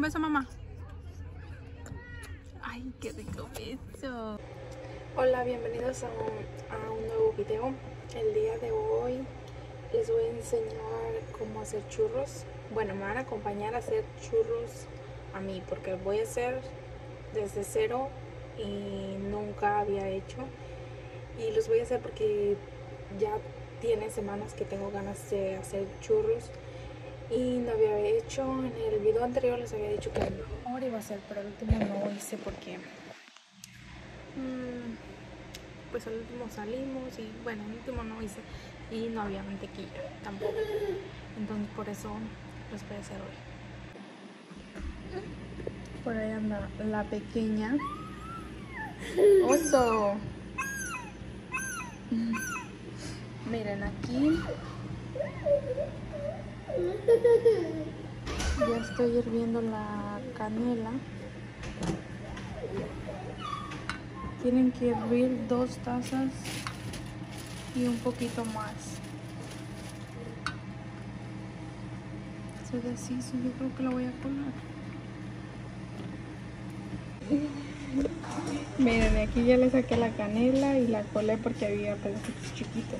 beso, mamá. Ay, qué rico beso. Hola, bienvenidos a un nuevo video. El día de hoy les voy a enseñar cómo hacer churros. Bueno, me van a acompañar a hacer churros a mí porque voy a hacer desde cero y nunca había hecho. Y los voy a hacer porque ya tiene semanas que tengo ganas de hacer churros y no había hecho. En el video anterior les había dicho que a lo mejor iba a hacer, pero el último no hice porque pues al último salimos y bueno, el último no hice y no había mantequilla tampoco, entonces por eso los voy a hacer hoy. Por ahí anda la pequeña oso. Miren, aquí ya estoy hirviendo la canela. Tienen que hervir 2 tazas y un poquito más. Se deshizo, yo creo que lo voy a colar. Miren, aquí ya le saqué la canela y la colé porque había pedacitos chiquitos.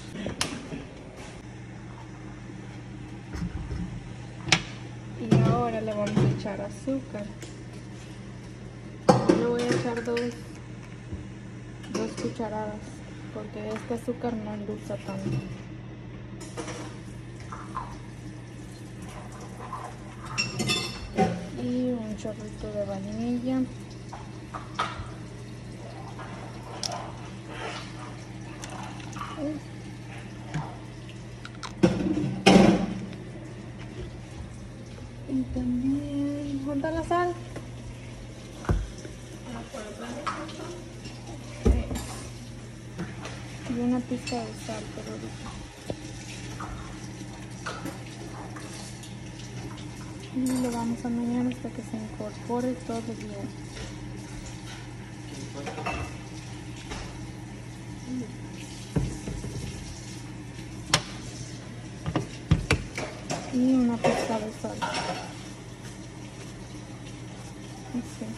Y ahora le vamos a echar azúcar. Le voy a echar dos cucharadas porque este azúcar no endulza tanto. Y un chorrito de vainilla. Y también, ¿dónde está la sal? Y una pizca de sal, pero ahorita. Y lo vamos a menear hasta que se incorpore todo bien. Y una pizca de sal. Así.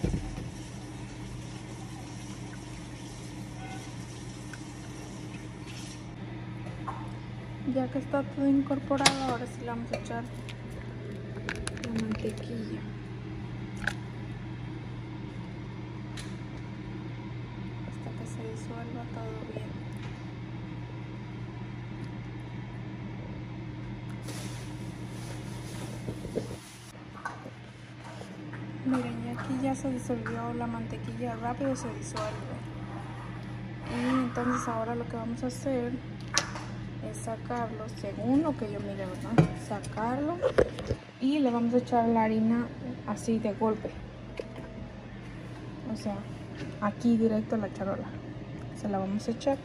Ya que está todo incorporado, ahora sí le vamos a echar la mantequilla. Hasta que se disuelva todo bien. Miren, y aquí ya se disolvió la mantequilla, rápido se disuelve. Y entonces ahora lo que vamos a hacer es sacarlo, según lo que yo mire, ¿verdad? Sacarlo y le vamos a echar la harina así de golpe. O sea, aquí directo a la charola. Se la vamos a echar.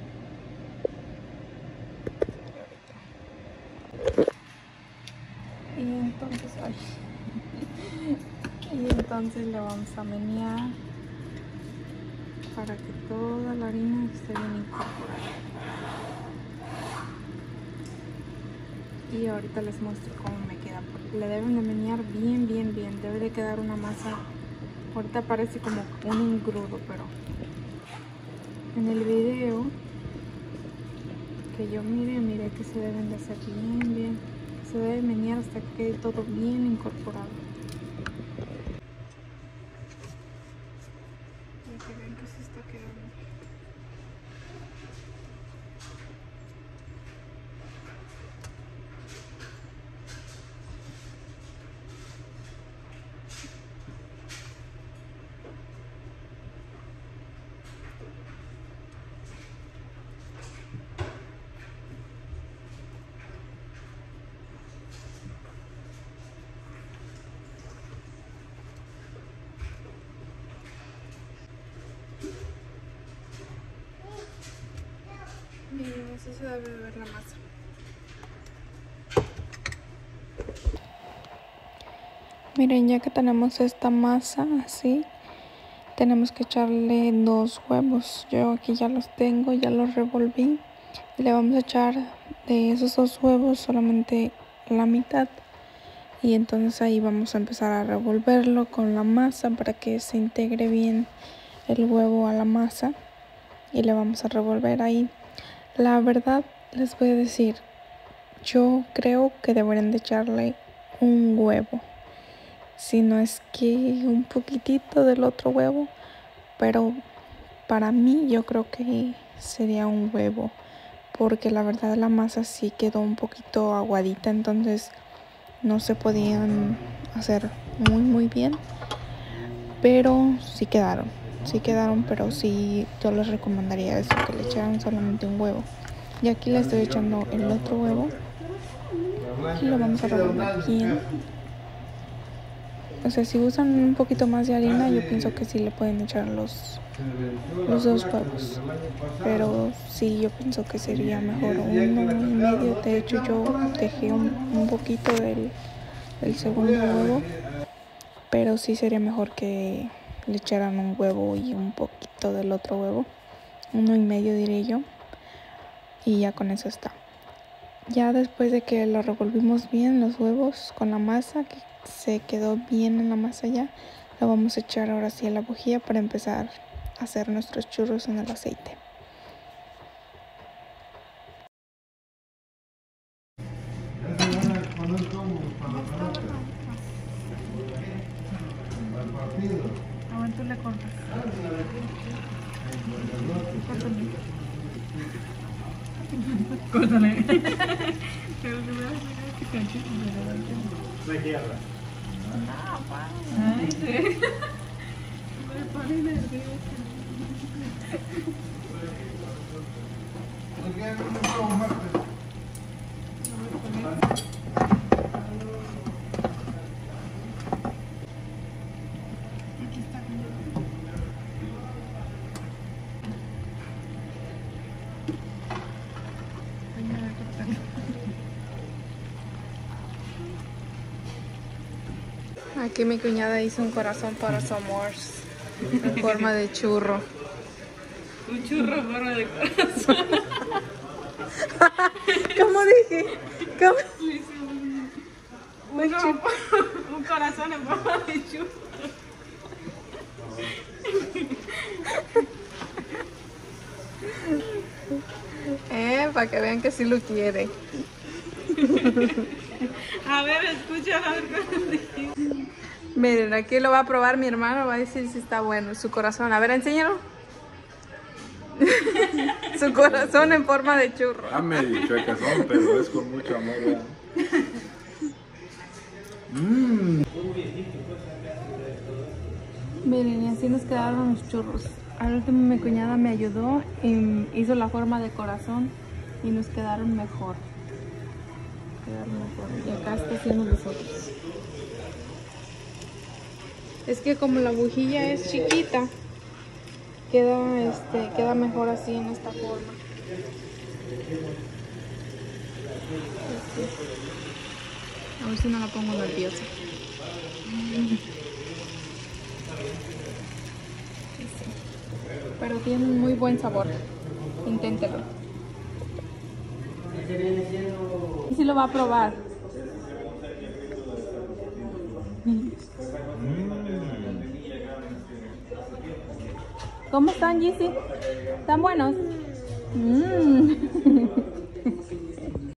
Y entonces, ay. Y entonces le vamos a menear para que toda la harina esté bien incorporada. Y ahorita les muestro cómo me queda. Le deben de menear bien, bien, bien. Debe de quedar una masa. Ahorita parece como un engrudo, pero en el video que yo mire que se deben de hacer bien, bien. Se debe menear hasta que quede todo bien incorporado. Ya que ven que se está quedando. Miren, así se debe ver la masa. Miren, ya que tenemos esta masa así, tenemos que echarle 2 huevos. Yo aquí ya los tengo, ya los revolví. Y le vamos a echar de esos 2 huevos solamente la mitad. Y entonces ahí vamos a empezar a revolverlo con la masa para que se integre bien el huevo a la masa. Y le vamos a revolver ahí. La verdad les voy a decir, yo creo que deberían de echarle un huevo. Si no es que un poquitito del otro huevo, pero para mí yo creo que sería un huevo, porque la verdad la masa sí quedó un poquito aguadita, entonces no se podían hacer muy bien, pero sí quedaron, pero sí yo les recomendaría eso, que le echaran solamente un huevo. Y aquí le estoy echando el otro huevo y lo vamos a revolver bien. O sea, si usan un poquito más de harina, yo pienso que sí le pueden echar los 2 huevos. Pero sí, yo pienso que sería mejor 1,5. De hecho, yo dejé un poquito del segundo huevo. Pero sí sería mejor que le echaran un huevo y un poquito del otro huevo. 1,5 diré yo. Y ya con eso está. Ya después de que lo revolvimos bien los huevos con la masa, que se quedó bien en la masa ya, lo vamos a echar ahora sí a la bujía para empezar a hacer nuestros churros en el aceite. A ver, tú le cortas. Córtale. La izquierda. No, pa. Ay, sí. Me pone nerviosa. Aquí mi cuñada hizo un corazón para su amor en forma de churro. Un churro en forma de corazón. ¿Cómo dije? ¿Cómo? Un corazón en forma de churro. Para que vean que sí lo quiere. A ver, escucha, a ver cómo dijiste. Miren, aquí lo va a probar mi hermano, va a decir si está bueno su corazón. A ver, enséñalo. Su corazón en forma de churro. Ah, medio chuecas son, pero es con mucho amor, ¿verdad? Miren, y así nos quedaron los churros. Al último mi cuñada me ayudó y hizo la forma de corazón y nos quedaron mejor. Y acá está haciendo los otros. Es que como la bujilla es chiquita, queda mejor así en esta forma. A ver si no la pongo nerviosa. Pero tiene un muy buen sabor. Inténtelo. ¿Y si lo va a probar? ¿Cómo están, Gizzy? ¿Están buenos?